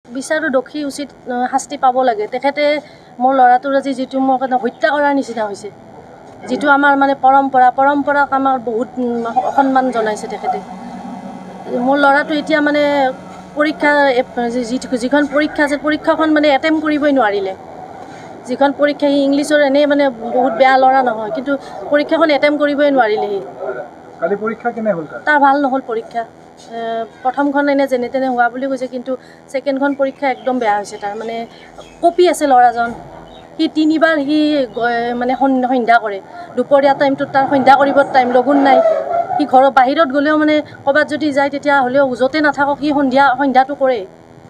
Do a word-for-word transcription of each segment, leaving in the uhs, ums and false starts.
বিচাৰো দোষী উচিত শাস্তি পাব লাগে তেখেতে মোৰ ল'ৰাটোৰ আজি যিটো মোৰ কাৰণে হত্যা কৰাৰ নিচিনা হৈছে যিটো আমাৰ মানে পৰম্পৰা পৰম্পৰাক আমাৰ বহুত সন্মান জনাইছে তেখেতে মোৰ ল'ৰাটো এতিয়া মানে পৰীক্ষা যিখন পৰীক্ষা আছে পৰীক্ষাখন মানে এটেম্প কৰিবই নোৱাৰিলে যিখন পৰীক্ষা সি ইংলিছৰ এনেই মানে বহুত বেয়া ল'ৰা নহয় কিন্তু পৰীক্ষাখন এটেম্প কৰিবই নোৱাৰিলে সি কালি পৰীক্ষা কেনে হ'ল তাৰ ভাল নহ'ল পৰীক্ষা প্ৰথমখন এনে যেনে তেনে হোৱা বুলি কৈছে কিন্তু ছেকেণ্ডখন পৰীক্ষা একদম বেয়া হৈছে তাৰ মানে কপি আছে ল'ৰাজন সি তিনিবাৰ সি মানে সন্ধ্যা কৰে দুপৰীয়া টাইমটোত তাৰ সন্ধ্যা কৰিব টাইম লগুণ নাই সি ঘৰৰ বাহিৰত গ'লেও মানে ক'ৰবাত যদি যায় তেতিয়া হ'লেও য'তে নাথাকক সি সন্ধ্যা সন্ধ্যাটো কৰে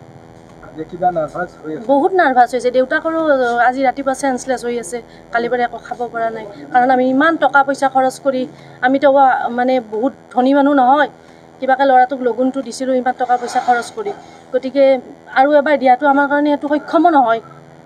বহুত নাৰ্ভাছ হৈছে দেউতাকৰো আজি ৰাতিপুৱা চেঞ্চলেছ হৈ আছে কালিৰ পৰা একো খাব পৰা নাই কাৰণ আমি ইমান টকা পইচা খৰচ কৰি আমিতো মানে বহুত ধনী মানুহ নহয় কিবাকে ল'ৰাটোক লগুণটো দিছিলোঁ ইমান টকা পইচা খৰচ কৰি গতিকে আৰু এবাৰ দিয়াটো আমাৰ কাৰণে এইটো সক্ষম নহয়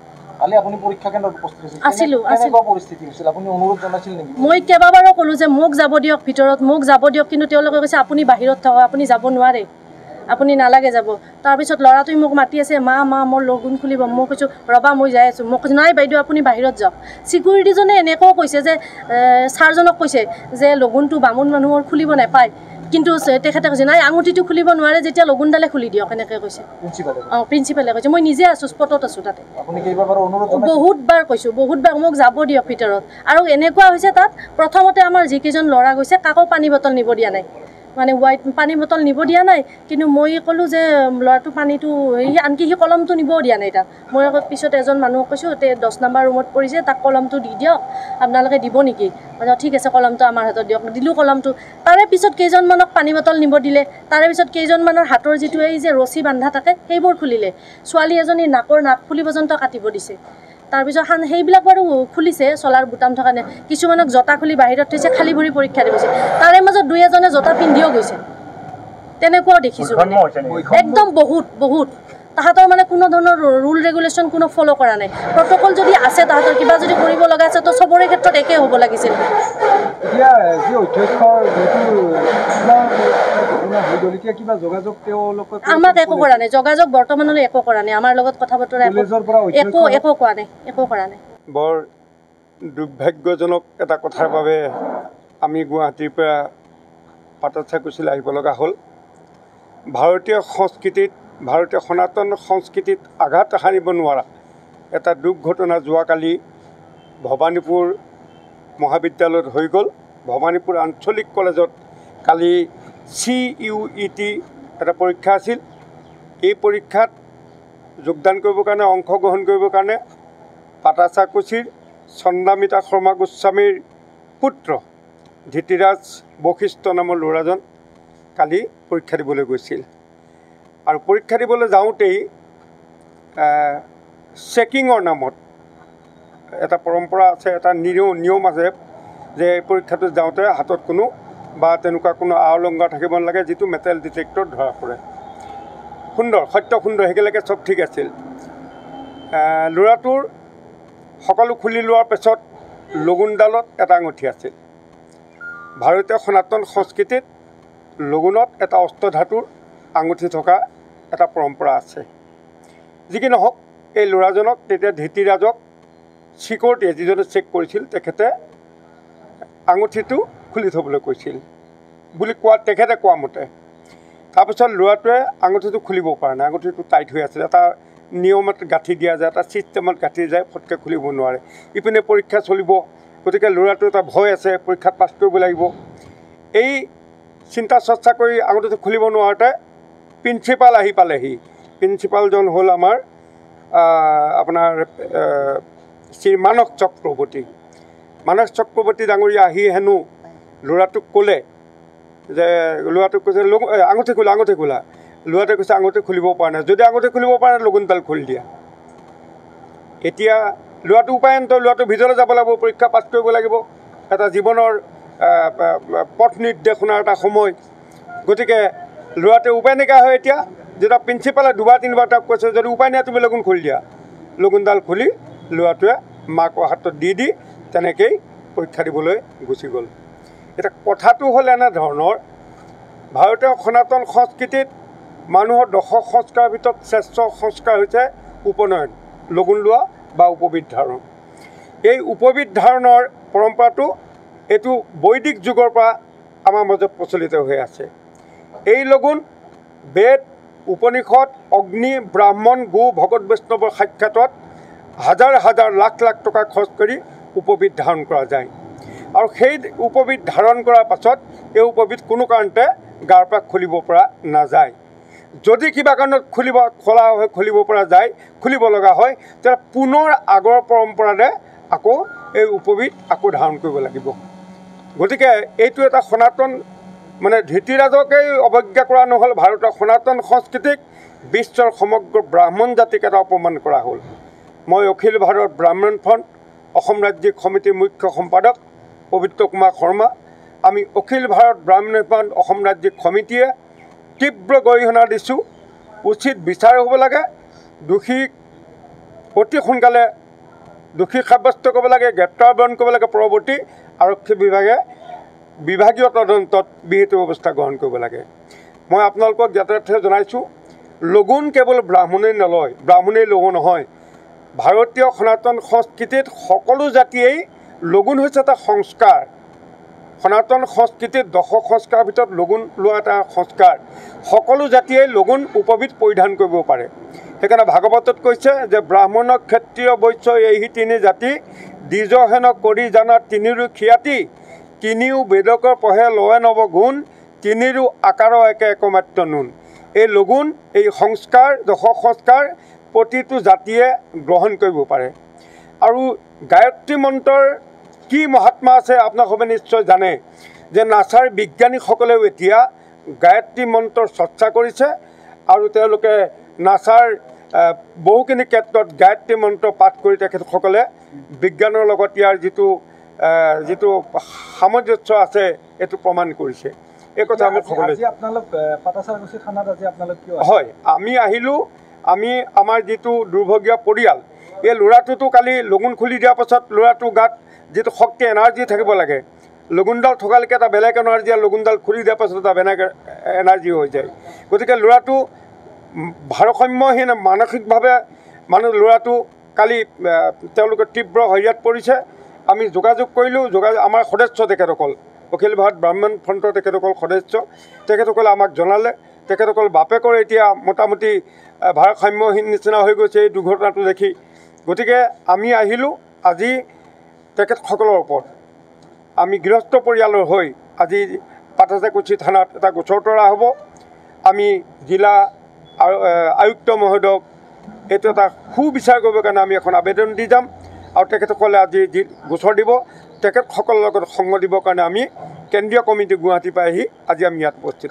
মই কেইবাবাৰো ক'লোঁ যে মোক যাব দিয়ক ভিতৰত মোক যাব দিয়ক কিন্তু তেওঁলোকে কৈছে আপুনি বাহিৰত থাকক আপুনি যাব নোৱাৰে আপুনি নালাগে যাব তাৰপিছত ল'ৰাটোৱে মোক মাতি আছে মা মা মোৰ লগুণ খুলিব মই কৈছোঁ ৰবা মই যাই আছোঁ মই কৈছোঁ নাই বাইদেউ আপুনি বাহিৰত যাওক ছিকিউৰিটিজনে এনেকৈও কৈছে যে ছাৰজনক কৈছে যে লগুণটো বামুণ মানুহৰ খুলিব নাপায় কিন্তু তেখেতে কৈছে নাই আঙুঠিটো খুলিব নোৱাৰে যেতিয়া লগুণডালে খুলি দিয়ক এনেকৈ কৈছে অঁ প্ৰিন্সিপালে কৈছে মই নিজে আছোঁ স্পটত আছোঁ তাতে বহুতবাৰ কৈছোঁ বহুতবাৰ মোক যাব দিয়ক ভিতৰত আৰু এনেকুৱা হৈছে তাত প্ৰথমতে আমাৰ যিকেইজন ল'ৰা গৈছে কাকো পানী বটল নিব দিয়া নাই মানে হোৱাইট পানী বটল নিব দিয়া নাই কিন্তু মই ক'লোঁ যে ল'ৰাটো পানীটো সি আনকি সি কলমটো নিবও দিয়া নাই তাক মই আকৌ পিছত এজন মানুহক কৈছোঁ তে দহ নম্বৰ ৰুমত পৰিছে তাক কলমটো দি দিয়ক আপোনালোকে দিব নেকি ঠিক আছে কলমটো আমাৰ হাতত দিয়ক দিলোঁ কলমটো তাৰে পিছত কেইজনমানক পানী বটল নিব দিলে তাৰে পিছত কেইজনমানৰ হাতৰ যিটো এই যে ৰছী বান্ধা থাকে সেইবোৰ খুলিলে ছোৱালী এজনী নাকৰ নাক ফুলি পৰ্যন্ত কাটিব দিছে তাৰপিছত খান সেইবিলাক বাৰু খুলিছে চলাৰ বুটাম থকা নে কিছুমানক জোতা খুলি বাহিৰত থৈছে খালী ভৰি পৰীক্ষা দিছে তাৰে মাজত দুই এজনে জোতা পিন্ধিও গৈছে তেনেকুৱাও দেখিছোঁ একদম বহুত বহুত তাহাঁতৰ মানে কোনো ধৰণৰ ৰুল ৰেগুলেশ্যন কোনো ফ'ল' কৰা নাই প্ৰট'কল যদি আছে তাহাঁতৰ কিবা যদি কৰিব লগা আছে তো চবৰে ক্ষেত্ৰত একেই হ'ব লাগিছিল আমাক একো কৰা নাই যোগাযোগ বৰ্তমানলৈ একো কৰা নাই আমাৰ লগত কথা বতৰা একো একো কোৱা নাই একো কৰা নাই বৰ দুৰ্ভাগ্যজনক এটা কথাৰ বাবে আমি গুৱাহাটীৰ পৰা পাটচাকুছিলৈ আহিব লগা হ'ল ভাৰতীয় সংস্কৃতিত ভাৰতীয় সনাতন সংস্কৃতিত আঘাত সানিব নোৱাৰা এটা দুৰ্ঘটনা যোৱাকালি ভৱানীপুৰ মহাবিদ্যালয়ত হৈ গ'ল ভৱানীপুৰ আঞ্চলিক কলেজত কালি চি ইউ ই টি এটা পৰীক্ষা আছিল এই পৰীক্ষাত যোগদান কৰিবৰ কাৰণে অংশগ্ৰহণ কৰিবৰ কাৰণে পাটাচাকুছিৰ চন্দামিতা শৰ্মা গোস্বামীৰ পুত্ৰ ধৃতিৰাজ বশিষ্ঠ নামৰ ল'ৰাজন কালি পৰীক্ষা দিবলৈ গৈছিল আৰু পৰীক্ষা দিবলৈ যাওঁতেই চেকিঙৰ নামত এটা পৰম্পৰা আছে এটা নিয়ম আছে যে পৰীক্ষাটো যাওঁতে হাতত কোনো বা তেনেকুৱা কোনো আ অলংকাৰ থাকিব নালাগে যিটো মেটেল ডিটেক্টৰত ধৰা পৰে সুন্দৰ সত্য সুন্দৰ সেইবিলাকে চব ঠিক আছিল ল'ৰাটোৰ সকলো খুলি লোৱাৰ পিছত লগুণডালত এটা আঙুঠি আছিল ভাৰতীয় সনাতন সংস্কৃতিত লগুণত এটা অষ্টধাতুৰ আঙুঠি থকা এটা পৰম্পৰা আছে যি কি নহওক এই ল'ৰাজনক তেতিয়া ধৃতিৰাজক চিকিউৰিটিয়ে যিজনে চেক কৰিছিল তেখেতে আঙুঠিটো খুলি থ'বলৈ কৈছিল বুলি কোৱা তেখেতে কোৱা মতে তাৰপিছত ল'ৰাটোৱে আঙুঠিটো খুলিব পৰা নাই আঙুঠিটো টাইট হৈ আছিল এটা নিয়মত গাঁঠি দিয়া যায় এটা ছিষ্টেমত গাঁঠি যায় ফটকৈ খুলিব নোৱাৰে ইপিনে পৰীক্ষা চলিব গতিকে ল'ৰাটোৰ এটা ভয় আছে পৰীক্ষাত পাছ কৰিব লাগিব এই চিন্তা চৰ্চা কৰি আঙুঠিটো খুলিব নোৱাৰোঁতে প্ৰিন্সিপাল আহি পালেহি প্ৰিন্সিপালজন হ'ল আমাৰ আপোনাৰ শ্ৰী মানস চক্ৰৱৰ্তী মানস চক্ৰৱৰ্তী ডাঙৰীয়া আহি হেনো ল'ৰাটোক ক'লে যে ল'ৰাটোক কৈছে আঙুঠি খোলা আঙুঠি খোলা ল'ৰাটোৱে কৈছে আঙুঠি খুলিব পৰা নাই যদি আঙুঠি খুলিব পৰা নাই লগুণডাল খুলি দিয়া এতিয়া ল'ৰাটো উপায়ন্ত ল'ৰাটো ভিতৰলৈ যাব লাগিব পৰীক্ষা পাছ কৰিব লাগিব এটা জীৱনৰ পথ নিৰ্দেশনাৰ এটা সময় গতিকে ল'ৰাটোৱে উপায় নাইকিয়া হয় এতিয়া যেতিয়া প্ৰিন্সিপালে দুবাৰ তিনিবাৰ তাক কৈছে যদি উপায় নাই তুমি লগুণ খুলি দিয়া লগুণডাল খুলি ল'ৰাটোৱে মাকৰ হাতত দি দি তেনেকৈয়ে পৰীক্ষা দিবলৈ গুচি গ'ল এতিয়া কথাটো হ'ল এনেধৰণৰ ভাৰতীয় সনাতন সংস্কৃতিত মানুহৰ দশ সংস্কাৰৰ ভিতৰত শ্ৰেষ্ঠ সংস্কাৰ হৈছে উপনয়ন, লগুণ লোৱা বা উপবীত ধাৰণ। এই উপবীত ধাৰণৰ পৰম্পৰাটো এইটো বৈদিক যুগৰ পৰা আমাৰ মাজত প্ৰচলিত হৈ আছে। এই লগুণ বেদ, উপনিষদ, অগ্নি, ব্ৰাহ্মণ, গো, ভগত বৈষ্ণৱৰ সাক্ষাতত হাজাৰ হাজাৰ লাখ লাখ টকা খৰচ কৰি উপবীত ধাৰণ কৰা যায়। আৰু সেই উপবীত ধাৰণ কৰাৰ পাছত এই উপবীত কোনো কাৰণতে গাৰ পৰা খুলিব পৰা নাযায়। যদি কিবা কাৰণত খুলিব খোলা হৈ খুলিব পৰা যায়, খুলিব লগা হয়, তেতিয়া পুনৰ আগৰ পৰম্পৰাৰে আকৌ এই উপবীত আকৌ ধাৰণ কৰিব লাগিব। গতিকে এইটো এটা সনাতন মানে ধৃতিৰাজকেই অৱজ্ঞা কৰা নহ'ল, ভাৰতৰ সনাতন সংস্কৃতিক বিশ্বৰ সমগ্ৰ ব্ৰাহ্মণ জাতিক এটা অপমান কৰা হ'ল। মই অখিল ভাৰত ব্ৰাহ্মণ ফ্ৰণ্ট অসম ৰাজ্যিক সমিতিৰ মুখ্য সম্পাদক পবিত্ৰ কুমাৰ শৰ্মা, আমি অখিল ভাৰত ব্ৰাহ্মণ ফ্ৰণ্ট অসম ৰাজ্যিক সমিতিয়ে তীব্ৰ গৰিহণা দিছোঁ। উচিত বিচাৰ হ'ব লাগে, দোষীক অতি সোনকালে দোষী সাব্যস্ত কৰিব লাগে, গ্ৰেপ্তাৰ বৰণ কৰিব লাগে, পৰৱৰ্তী আৰক্ষী বিভাগে বিভাগীয় তদন্তত বিহিত ব্যৱস্থা গ্ৰহণ কৰিব লাগে। মই আপোনালোকক যথাৰ্থ জনাইছোঁ, লগুণ কেৱল ব্ৰাহ্মণেই নলয়, ব্ৰাহ্মণেই ল'ব নহয়। ভাৰতীয় সনাতন সংস্কৃতিত সকলো জাতিয়েই লগুণ হৈছে এটা সংস্কাৰ। সনাতন সংস্কৃতিত দশ সংস্কাৰৰ ভিতৰত লগুণ লোৱা এটা সংস্কাৰ। সকলো জাতিয়েই লগুণ উপবীত পৰিধান কৰিব পাৰে। সেইকাৰণে ভাগৱতত কৈছে যে ব্ৰাহ্মণ, ক্ষত্ৰিয়, বৈশ্য এই তিনি জাতি দ্বিজহেন কৰি জানা তিনিৰো খ্যাতি, তিনিও বেদকৰ পঢ়ে লয় নৱ গুণ, তিনিৰো আকাৰ একে একমাত্ৰ নুন। এই লগুণ, এই সংস্কাৰ, দশ সংস্কাৰ প্ৰতিটো জাতিয়ে গ্ৰহণ কৰিব পাৰে। আৰু গায়ত্ৰী মন্ত্ৰৰ কি মহাত্মা আছে আপোনালোকে নিশ্চয় জানে যে নাছাৰ বিজ্ঞানীসকলেও এতিয়া গায়ত্ৰী মন্ত্ৰৰ চৰ্চা কৰিছে আৰু তেওঁলোকে নাছাৰ বহুখিনি ক্ষেত্ৰত গায়ত্ৰী মন্ত্ৰ পাঠ কৰি তেখেতসকলে বিজ্ঞানৰ লগত ইয়াৰ যিটো যিটো সামঞ্জস্য আছে এইটো প্ৰমাণ কৰিছে। এই কথা আমি সকলোৱে হয়, আমি আহিলোঁ, আমি আমাৰ যিটো দুৰ্ভগীয়া পৰিয়াল, এই ল'ৰাটোতো কালি লগুণ খুলি দিয়াৰ পাছত ল'ৰাটোৰ গাত যিটো শক্তি এনাৰ্জি থাকিব লাগে, লগুণডাল থকালৈকে এটা বেলেগ এনাৰ্জি, আৰু লগুণডাল খুলি দিয়াৰ পাছত এটা বেলেগ এনাৰ্জি হৈ যায়। গতিকে ল'ৰাটো ভাৰসাম্যহীন মানসিকভাৱে মানুহ ল'ৰাটো কালি তেওঁলোকে তীব্ৰ হেৰিয়াত পৰিছে। আমি যোগাযোগ কৰিলোঁ, যোগাযোগ আমাৰ সদস্য তেখেতসকল অখিল ভাৰত ব্ৰাহ্মণ ফ্ৰণ্টৰ তেখেতসকল সদস্য, তেখেতসকলে আমাক জনালে তেখেতসকল বাপেকৰ এতিয়া মোটামুটি ভাৰসাম্যহীন নিচিনা হৈ গৈছে এই দুৰ্ঘটনাটো দেখি। গতিকে আমি আহিলোঁ আজি তেখেতসকলৰ ওপৰত আমি গৃহস্থ পৰিয়ালৰ হৈ আজি পাটাচাকুছি থানাত এটা গোচৰ তৰা হ'ব। আমি জিলা আয়ুক্ত মহোদয়ক এইটো এটা সুবিচাৰ কৰিবৰ কাৰণে আমি এখন আবেদন দি যাম, আৰু তেখেতসকলে আজি যি গোচৰ দিব তেখেতসকলৰ লগত সংগ দিবৰ কাৰণে আমি কেন্দ্ৰীয় কমিটি গুৱাহাটীৰ পৰা আহি আজি আমি ইয়াত উপস্থিত।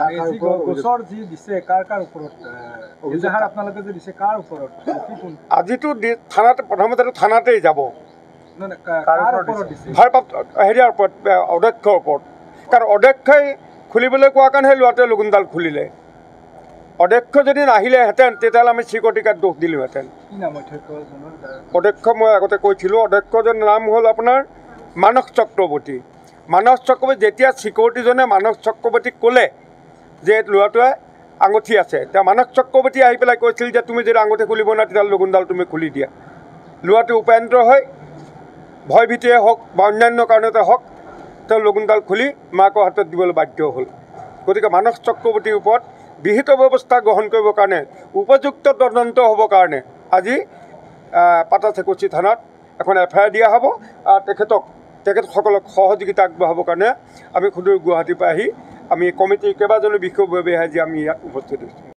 আজিতো থানাত প্ৰথমতে থানাতেই যাব, ভাৰপ্ৰাপ্ত হেৰিয়াৰ ওপৰত অধ্যক্ষৰ ওপৰত, কাৰণ অধ্যক্ষই খুলিবলৈ কোৱাৰ কাৰণেহে ল'ৰাটোৱে লগুণডাল খুলিলে। অধ্যক্ষ যদি নাহিলেহেঁতেন তেতিয়াহ'লে আমি চিকিউৰিটি গাৰ্ড দোষ দিলোঁহেঁতেন। অধ্যক্ষ মই আগতে কৈছিলোঁ, অধ্যক্ষজনৰ নাম হ'ল আপোনাৰ মানস চক্ৰৱৰ্তী। মানস চক্ৰৱৰ্তী যেতিয়া চিকিউৰিটিজনে মানস চক্ৰৱৰ্তীক ক'লে যে ল'ৰাটোৱে আঙুঠি আছে, তেওঁ মানস চক্ৰৱৰ্তী আহি পেলাই কৈছিল যে তুমি যদি আঙুঠি খুলিব নোৱাৰা তেতিয়াহ'লে লগুণডাল তুমি খুলি দিয়া। ল'ৰাটো উপায়ন্তৰ হয়, ভয়ভীতিয়ে হওক বা অন্যান্য কাৰণতে হওক, তেওঁ লগুণডাল খুলি মাকৰ হাতত দিবলৈ বাধ্য হ'ল। গতিকে মানস চক্ৰৱৰ্তীৰ ওপৰত বিহিত ব্যৱস্থা গ্ৰহণ কৰিবৰ কাৰণে, উপযুক্ত তদন্ত হ'বৰ কাৰণে আজি পাটাচাকুছি থানাত এখন এফ আই আৰ দিয়া হ'ব। তেখেতক তেখেতসকলক সহযোগিতা আগবঢ়াবৰ কাৰণে আমি সুদূৰ গুৱাহাটীৰ পৰা আহি আমি কমিটিৰ কেইবাজনো বিষয়ববীয়া আজি আমি ইয়াত উপস্থিত হৈছোঁ।